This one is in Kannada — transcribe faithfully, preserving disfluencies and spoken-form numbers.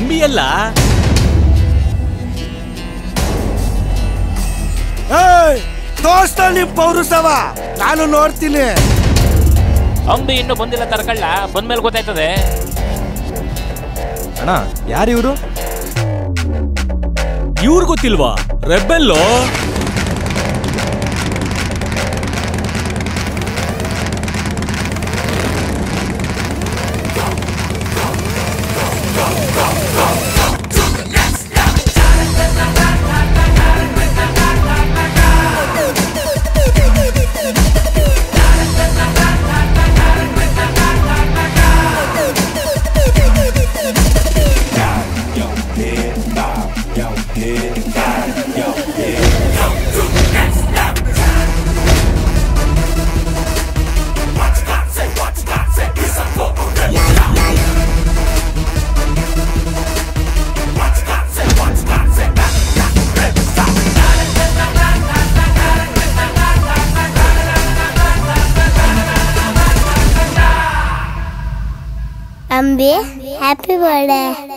ಅಂಬಿ ಎಲ್ಲ ದೋಸ್ತ ನಿಮ್ ಪೌರುಷವ ನಾನು ನೋಡ್ತೀನಿ. ಅಂಬಿ ಇನ್ನು ಬಂದಿಲ್ಲ ತರ್ಕಳ್ಳ, ಬಂದ್ಮೇಲೆ ಗೊತ್ತಾಯ್ತದೆ. ಅಣ್ಣ ಯಾರು ಇವರು? ಇವ್ರು ಗೊತ್ತಿಲ್ವಾ? ರೆಬೆಲ್ಲೋ. Ambi, happy birthday.